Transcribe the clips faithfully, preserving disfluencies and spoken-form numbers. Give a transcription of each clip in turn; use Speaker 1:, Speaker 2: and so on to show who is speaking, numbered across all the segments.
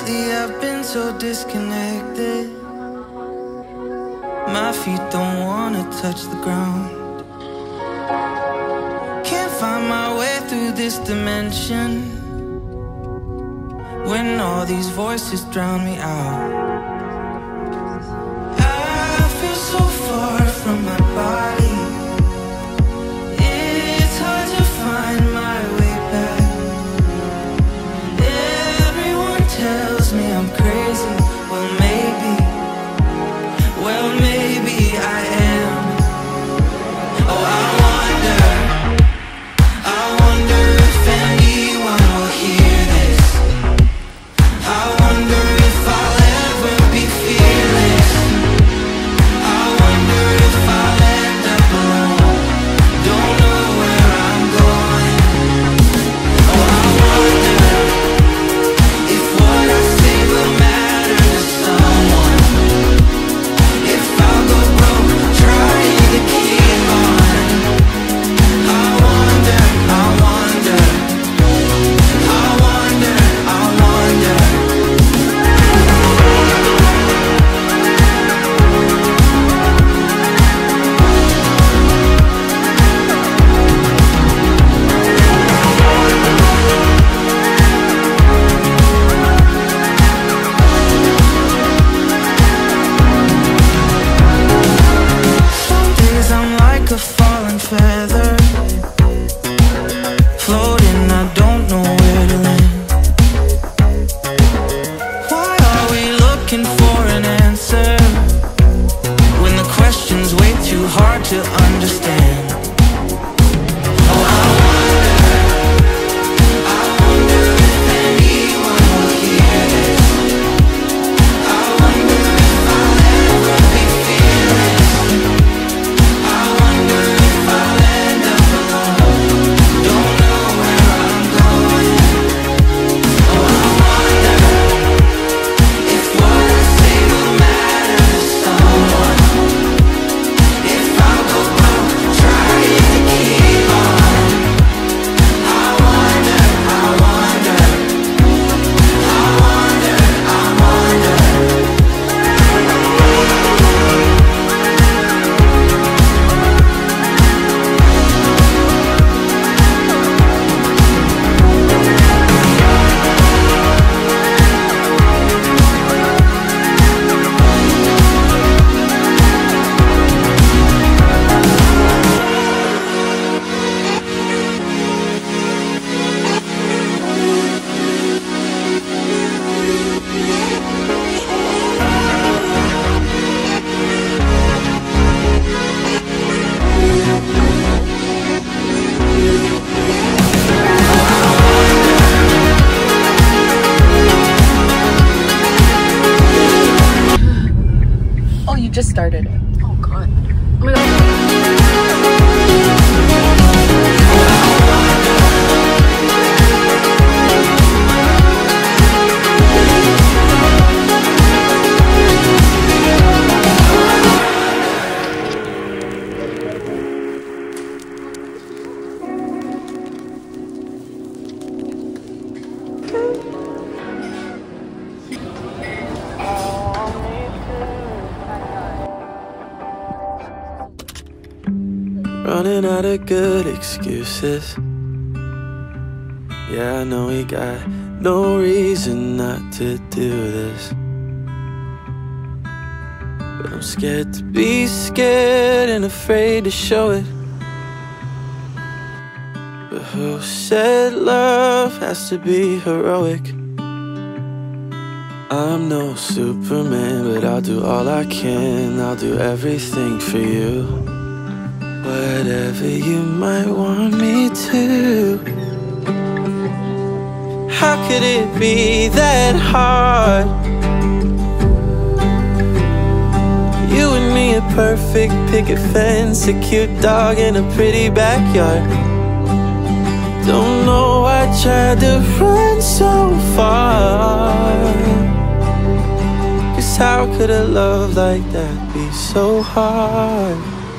Speaker 1: Lately I've been so disconnected. My feet don't wanna touch the ground. Can't find my way through this dimension when all these voices drown me out. I feel so far from my body. It's hard to find my way back. Everyone tells me I'm crazy. Well, maybe, well, maybe I am. Oh, I wonder, I wonder if anyone will hear this. I wonder if I'll ever be fearless. I wonder if I'll end up alone. Don't know where I'm going. Oh, I wonder if what I say will matter to someone. If I'll go broke trying to keep on. I wonder, I wonder, I wonder, I wonder. Some days I'm like a fallen feather, floating, I don't know where to land. Why are we looking for an answer when the question's way too hard to understand? Oh, I wonder, I wonder if anyone will hear this. I wonder if I'll ever be fearless. I wonder if I'll end up alone. Don't know where I'm going. Oh, I wonder if what I say will matter to someone. If I'll go broke trying to keep on. I wonder, I wonder, I wonder, I wonder.
Speaker 2: Oh, you just started it. Oh god.
Speaker 3: Running out of good excuses. Yeah, I know we got no reason not to do this, but I'm scared to be scared and afraid to show it. But who said love has to be heroic? I'm no Superman, but I'll do all I can. I'll do everything for you, whatever you might want me to. How could it be that hard? You and me, a perfect picket fence, a cute dog in a pretty backyard. Don't know I tried to run so far. Cause how could a love like that be so hard?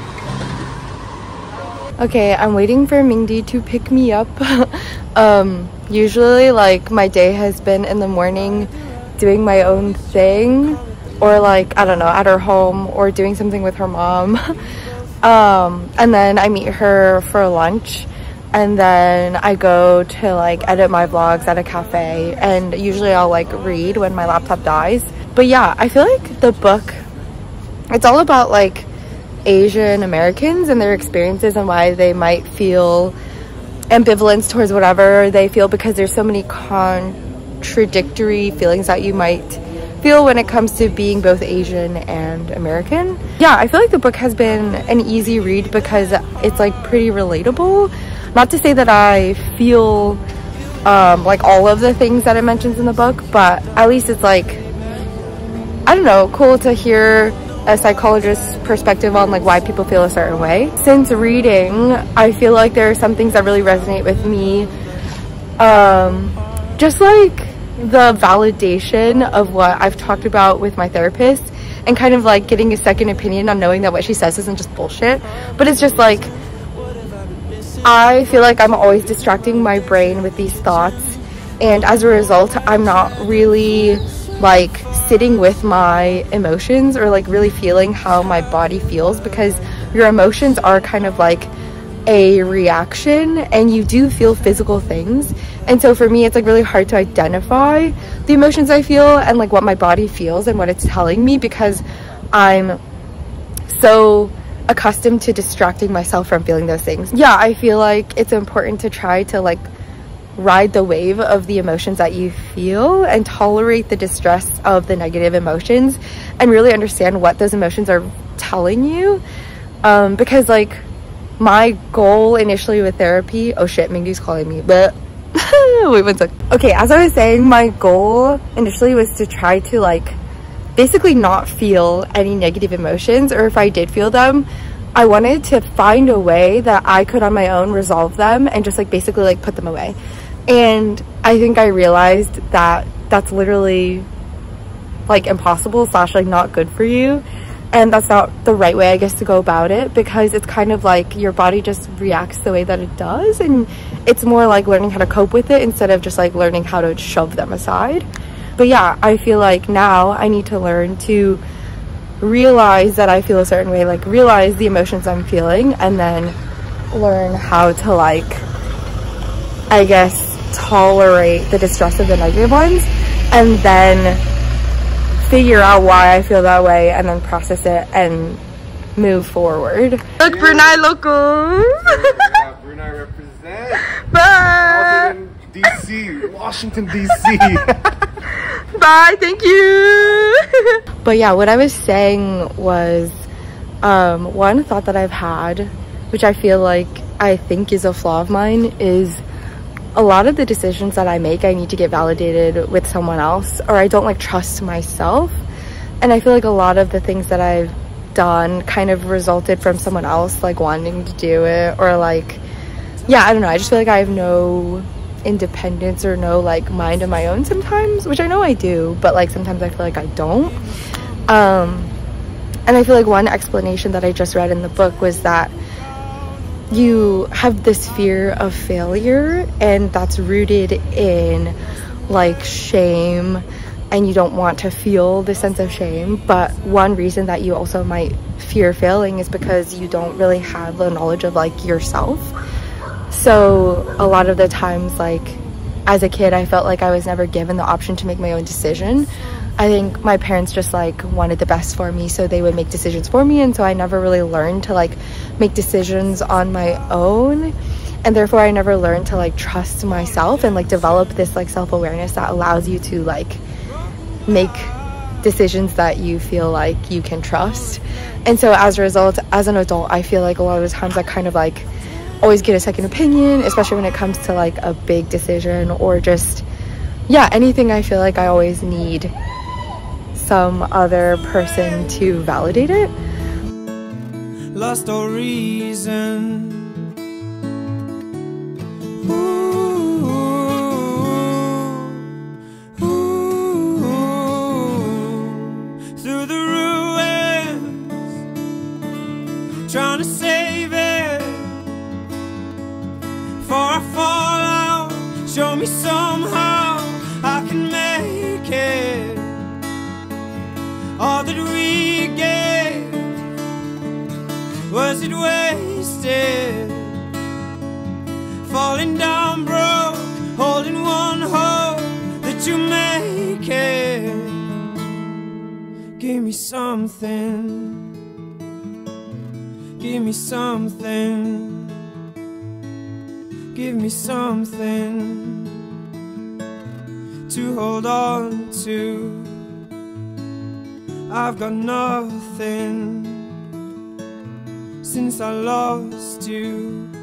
Speaker 2: Okay, I'm waiting for Mingde to pick me up. um, usually, like, my day has been in the morning doing my own thing, or like, I don't know, at her home or doing something with her mom. um, and then I meet her for lunch, and then I go to like edit my vlogs at a cafe, and usually I'll like read when my laptop dies. But yeah, I feel like the book, it's all about like Asian Americans and their experiences and why they might feel ambivalence towards whatever they feel, because there's so many contradictory feelings that you might feel when it comes to being both Asian and American. Yeah, I feel like the book has been an easy read because it's like pretty relatable. Not to say that I feel um, like all of the things that it mentions in the book, but at least it's like, I don't know, cool to hear a psychologist's perspective on like why people feel a certain way. Since reading, I feel like there are some things that really resonate with me. Um, just like the validation of what I've talked about with my therapist, and kind of like getting a second opinion on knowing that what she says isn't just bullshit, but it's just like, I feel like I'm always distracting my brain with these thoughts, and as a result, I'm not really like sitting with my emotions or like really feeling how my body feels, because your emotions are kind of like a reaction and you do feel physical things. And so for me, it's like really hard to identify the emotions I feel and like what my body feels and what it's telling me, because I'm so accustomed to distracting myself from feeling those things. Yeah, I feel like it's important to try to like ride the wave of the emotions that you feel and tolerate the distress of the negative emotions and really understand what those emotions are telling you. Um, because like my goal initially with therapy, oh shit, Mingde's calling me, but wait one sec. Okay, as I was saying, my goal initially was to try to like basically not feel any negative emotions, or if I did feel them, I wanted to find a way that I could on my own resolve them and just like basically like put them away. And I think I realized that that's literally like impossible slash like not good for you, and that's not the right way, I guess, to go about it, because it's kind of like your body just reacts the way that it does, and it's more like learning how to cope with it instead of just like learning how to shove them aside. But yeah, I feel like now I need to learn to realize that I feel a certain way, like realize the emotions I'm feeling, and then learn how to like, I guess, tolerate the distress of the negative ones, and then figure out why I feel that way, and then process it and move forward. Look, Brunei locals!
Speaker 4: Yeah, Brunei represent!
Speaker 2: Bye!
Speaker 4: D C, Washington, D C
Speaker 2: Bye, thank you! But yeah, what I was saying was, um, one thought that I've had, which I feel like I think is a flaw of mine, is a lot of the decisions that I make, I need to get validated with someone else, or I don't like trust myself. And I feel like a lot of the things that I've done kind of resulted from someone else like wanting to do it, or like, yeah, I don't know, I just feel like I have no independence or no like mind of my own sometimes, which I know I do, but like sometimes I feel like I don't. Um, and I feel like one explanation that I just read in the book was that you have this fear of failure, and that's rooted in like shame, and you don't want to feel the sense of shame. But one reason that you also might fear failing is because you don't really have the knowledge of like yourself. So a lot of the times, like as a kid, I felt like I was never given the option to make my own decision. I think my parents just like wanted the best for me, so they would make decisions for me, and so I never really learned to like make decisions on my own, and therefore I never learned to like trust myself and like develop this like self-awareness that allows you to like make decisions that you feel like you can trust. And so as a result, as an adult, I feel like a lot of the times I kind of like always get a second opinion, especially when it comes to like a big decision, or just, yeah, anything. I feel like I always need some other person to validate it.
Speaker 3: Lost all reason. Ooh, ooh, ooh. Through the ruins, trying to save it. Before I fall out, show me somehow I can make it. Was it wasted? Falling down broke, holding one hope that you make it. Give me something, give me something, give me something to hold on to. I've got nothing since I lost you.